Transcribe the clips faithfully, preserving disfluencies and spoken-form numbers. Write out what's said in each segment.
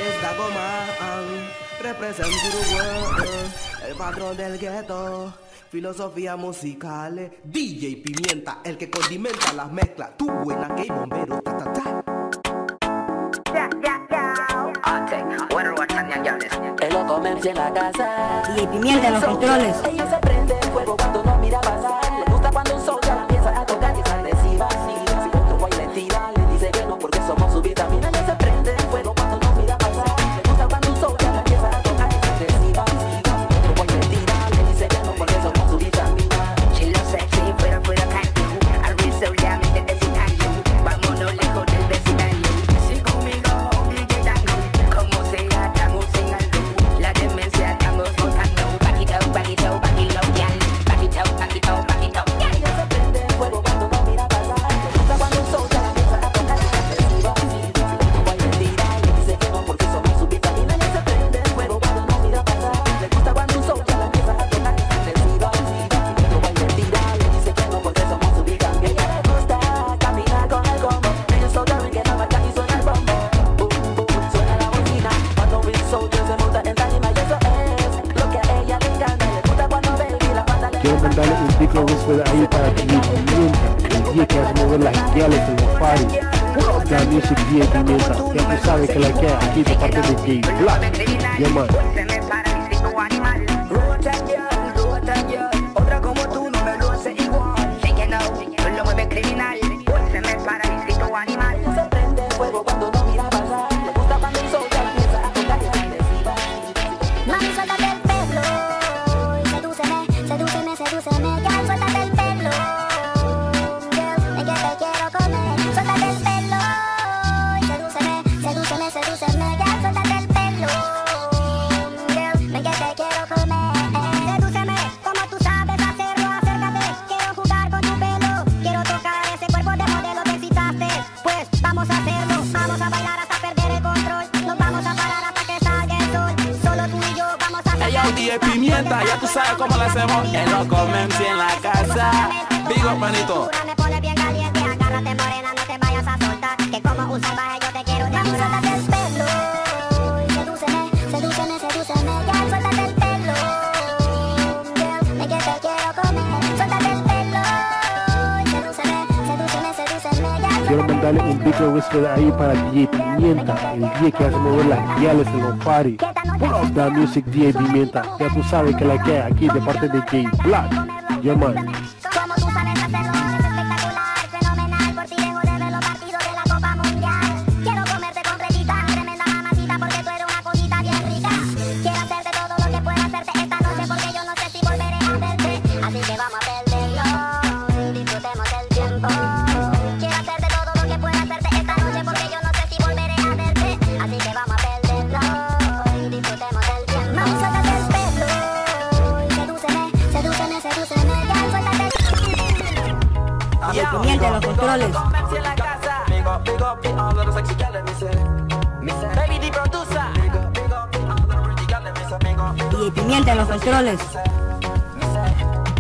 es Dagoman, representa Uruguay, el patrón del gueto. Filosofía musicales, D J Pimienta, el que condimenta las mezclas. Tu buena que bombero, ta ta ta. El loco Memsi en la casa. D J Pimienta en los controles. Ella se prende fuego cuando no mira pasar. Le gusta cuando un sol ya la empieza a tocar y es agresiva. Si otro guay le tira, le dice que no porque somos su vitamina. Ella se prende fuego cuando no mira pasar. Le gusta cuando un sol ya la empieza a tocar y es agresiva. Si otro guay le tira, le dice que no porque somos su vitamina. Chilo sexy, fuera, fuera, caño. Al rizzo ya me te desengaño. Vámonos lejos del vecindario. Si conmigo, homie, que tango. Como sea, estamos en algo. La demencia estamos botando. Back it up, back it up, back it up, yeah. Back it up, back it up, back it up, yeah. Ella se prende fuego cuando no mira pasar. Le gusta cuando un sol ya la empieza a tocar y es agresiva. Si otro guay le tira, le dice que no porque somos su vitamina. Ella se prende fuego cuando no mira pasar. Le gusta cuando un sol ya la empieza a tocar y es agresiva. Si otro guay le tira, le dice que no porque somos su vitamina. Ella le gusta caminar con el combo. Real soldier que no marcha y suena el bombo. Boom, boom, suena la bocina. Cuando Real soldier se monta en tarima y eso es lo que a ella le encanta. Le gusta cuando Baby la banda le Quiero mandarle un big respeto ahí para D J Pimienta, el día que hace mover las guiales en los party. La music D J Pimienta, ya tú sabes que la que hay aquí de parte de J Black. Yeah, man. Se me para el instinto animal. Rota ya, rota ya. Otra como tú no me lo hace igual. Sé que no, tú lo mueves criminal. Se me para el instinto animal. se prende fuego cuando no mira pasar. Le gusta cuando un sol ya la empieza a tocar y es agresiva. Mami, suéltate el pelo y sedúceme, sedúceme, sedúceme, ya suéltate el pelo, girl, es que te quiero comer. Suéltate el pelo y sedúceme, sedúceme, sedúceme, ya suéltate el pelo, girl, es que te quiero comer. Sedúceme como tú sabes hacerlo, acércate, quiero jugar con tu pelo, quiero tocar ese cuerpo de modelo que excitaste. Pues vamos a hacerlo, vamos a bailar hasta perder el control, nos vamos a parar hasta que salga el sol, solo tú y yo vamos a hacer. Ella D J Pimienta, ya tú sabes cómo lo hacemos. El loco Memsi en la casa. Big up, manito. Me pone bien caliente, agárrate morena, no te vayas a soltar. Que como un salvaje yo te quiero de suéltate el pelo y sedúceme, sedúceme, sedúceme, ya suéltate el pelo, girl, es que te quiero comer. Suéltate el pelo y sedúceme, sedúceme, sedúceme, ya. Quiero mandarle un big respeto ahí para D J Pimienta, el día que hace mover las guiales en los party. La music D J Pimienta, ya tú sabes que la que hay aquí de parte de J Black. Yeah, man. Como tú sabes hacerlo, es espectacular, fenomenal. Por ti dejo de ver los partidos de la Copa Mundial. Quiero comerte completita, tremenda mamacita, porque tú eres una cosita bien rica. Quiero hacerte todo lo que pueda hacerte esta noche, porque yo no sé si volveré a verte. Así que vamos a perderlo y disfrutemos el tiempo. Quiero hacerte todo lo que pueda hacerte esta noche, porque yo no sé si volveré a verte. Así que vamos a perderlo y disfrutemos el tiempo. Mami, suéltate el pelo y sedúceme, sedúceme, sedúceme, ya suéltate el D J Pimienta en los controles. Memsi en la casa. Big up, big up, big all of the sexy girls, let me say. Baby the producer. Big up, big up, big all of the pretty girls, let me say. Big up, D J Pimienta en los controles. me say.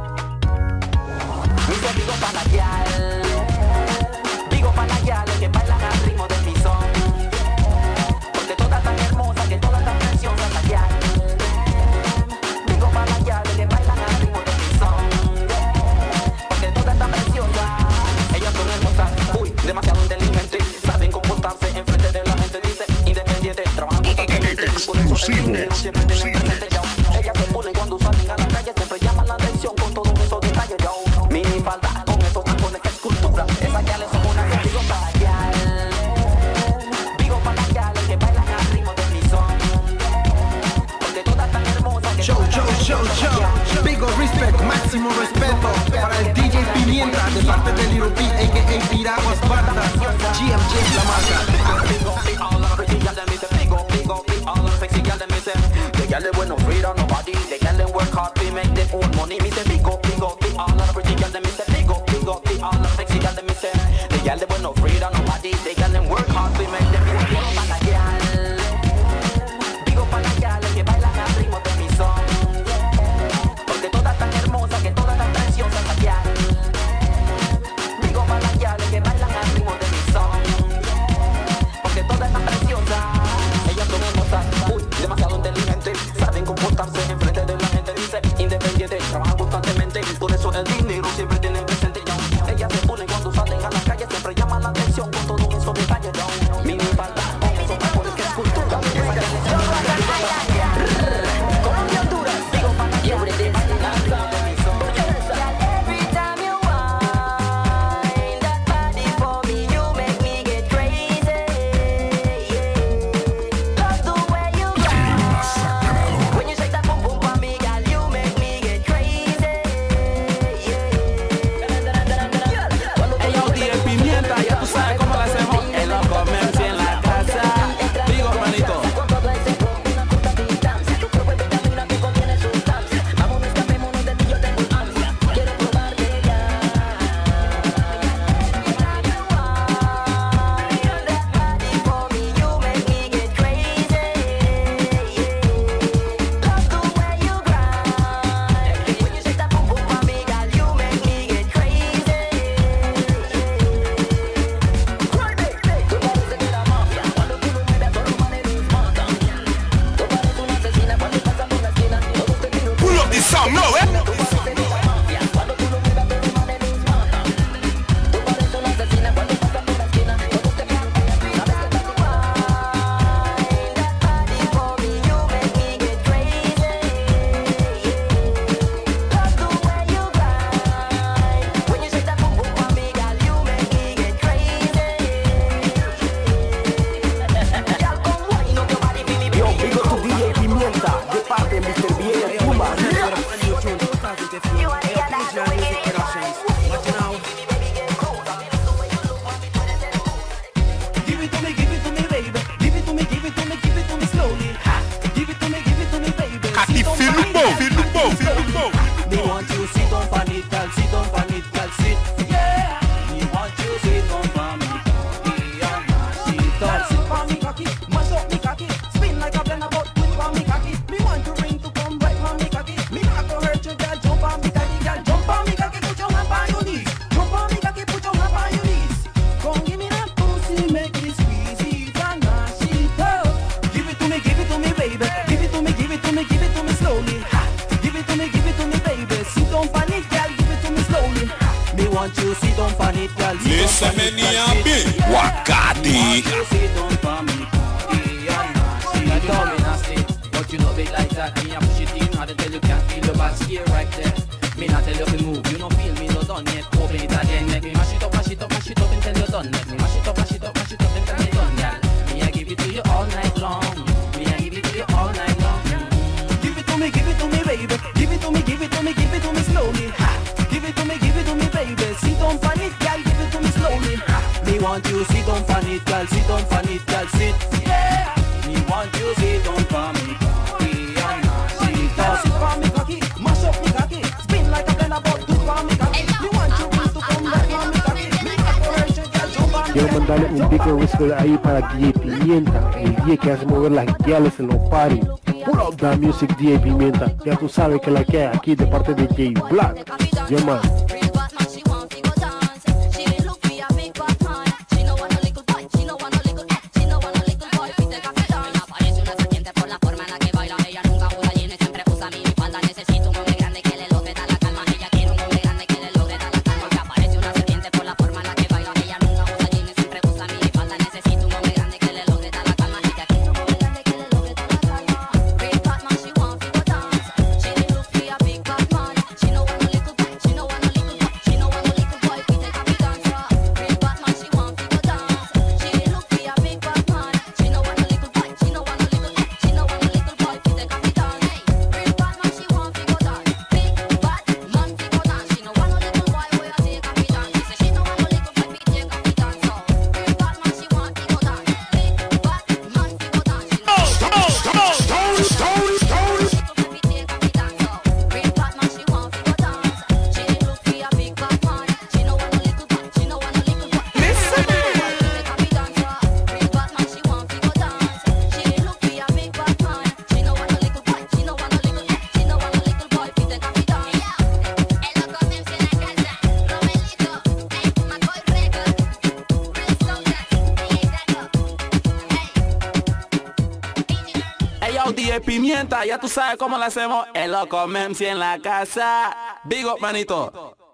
Big up a la girl. Big up a la girl que bailan al ritmo de mi son. Porque todas tan hermosas, que todas tan preciosas la girl. Big up a la girl que bailan al ritmo de mi son. Porque todas tan preciosas. Ellas son hermosas, uy, demasiado inteligentes. Saben comportarse en frente de la gente, dice independiente, trabajando totalmente. Por eso el dinero siempre tienen presente, yo. Ellas se ponen cuando salen a la calle, siempre llaman la atención con todos esos detalles, yo. Mini falda con esos tacones que escultura. Esas gales son una que digo para gal. Digo para gales que bailan al ritmo de mi son. Porque todas tan hermosas que Show, show, show, show. Big up respect, máximo respeto para el D J Pimienta de parte de Little P, a k a Piragua Esparta. G M J la marca. big up, big all of the pretty girls, them me say. Big up, big up, big all of the sexy girls, them me say. The girls they wear no afraid of nobody. The girls they work hard to make their own money. Me say big up, big up, big all of the pretty girls, them me say. Big up, big up, big all of the sexy girls, them me say. The girls they wear no afraid of nobody. The girls they work hard to make their own money. Big up a la girl. Big up a la girl que bailan al ritmo de mi son. Porque todas tan hermosas, que todas tan preciosas la girl. Big up a la girl que bailan al ritmo de mi son. Porque todas tan preciosas. Ellas son llama la atención con todo eso de reggaetón. Mini pantalón, eso mejor que es cultura. Colombia, Honduras, digo para que every time you whine that body for me, you make me get crazy. Love the way you grind. When you shake that boom boom for me, girl, you make me get crazy. Ey, yo, D J Pimienta, ya tú sabes cómo la hacemos en los comercios en la casa. Digo, manito. Me want you sit on pan it, girl, sit on pan it, girl, sit. Yeah. Me want you sit on pan it, yeah, sit on, sit on me cocky, mash up me cocky, spin like a blender but quick on me cocky. Me want to ring to come right on me cocky. Me not gonna hurt you, girl, jump on me cocky, girl, jump on me cocky, put your hand on your knees. Jump on me cocky, put your hand on your knees. Come give me that pussy, make me squeeze it and mash it up. Give it to me, give it to me, baby. Give it to me, give it to me, give it to me slowly. Give it to me, give it to me, baby. Sit on pan it, girl, give it to me slowly. Me want you sit on pan it, girl. Listen, me niambi, Wakati. Sit on pan me, yeah, nasty. I don't be nasty, but you know big like that. Me I push it in, I tell you can't feel your bad here right there. Me not tell you to move, you don't feel me no done yet. Open it again, make me mash it up, mash it up, mash it up until you're done. Make me mash it up, mash it up, mash it up until you're done, girl. Me I give it to you all night long. Me I give it to you all night long. Give it to me, give it to me, baby. Give it to me, give it to me, give it to me slowly. Give it to me, give it to me, baby. Sit on pan it, girl, give it to me slowly. Me want you sit on pan it, girl, sit on pan it, girl, sit. Yeah. Me want you sit on pan me, yeah, sit on. Sit on me cocky, mash up me cocky, spin like a blender but do on me cocky. Me want you to come right on me cocky. Me not gonna hurt you, girl, jump on me. Quiero mandarle un big respect ahí para D J Pimienta, el D J que hace mover las gales en los parties. Pull up that music, D J Pimienta. Ya tú sabes que la que hay aquí de parte de J Black. Yo man. D J Pimienta, ya tú sabes cómo la hacemos en los comercios en la casa. Big up, manito.